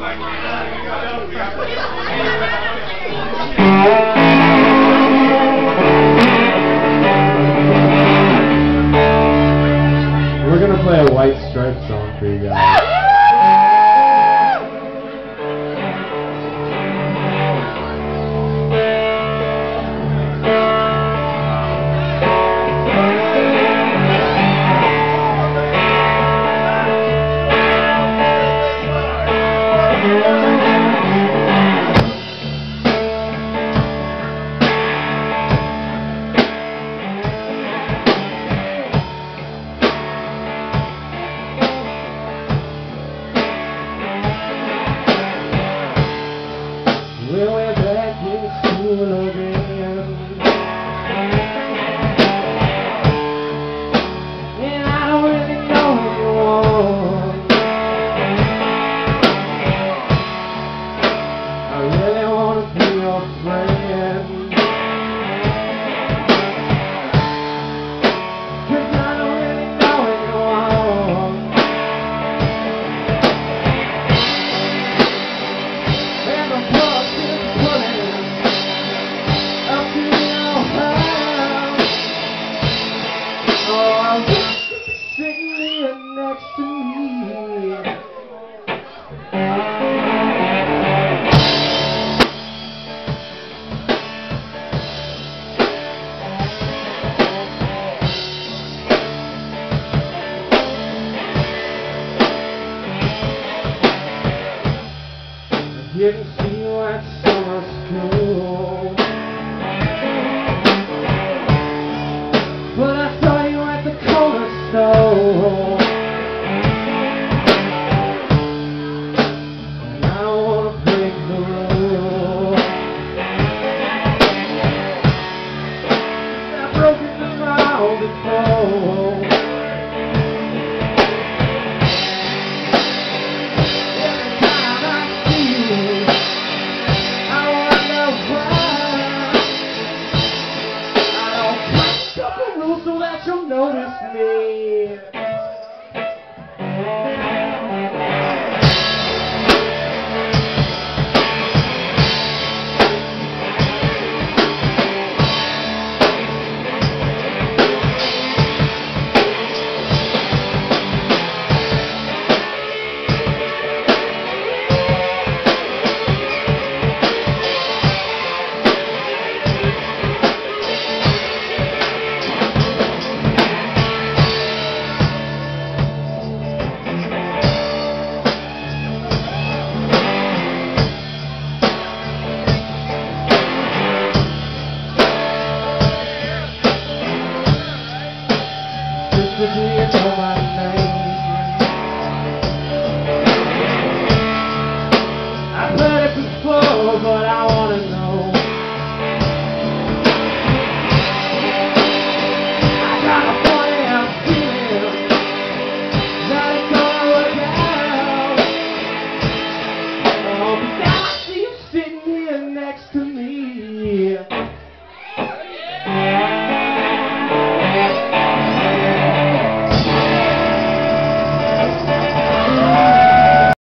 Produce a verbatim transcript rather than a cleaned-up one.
We're gonna play a White Stripes song for you guys. Well, we're back in school again, and I don't really know anyone. I really want to be your friend, 'cause I don't really know anyone. And the book is pulling up to your house. Oh, I'm sitting here next to me. Getting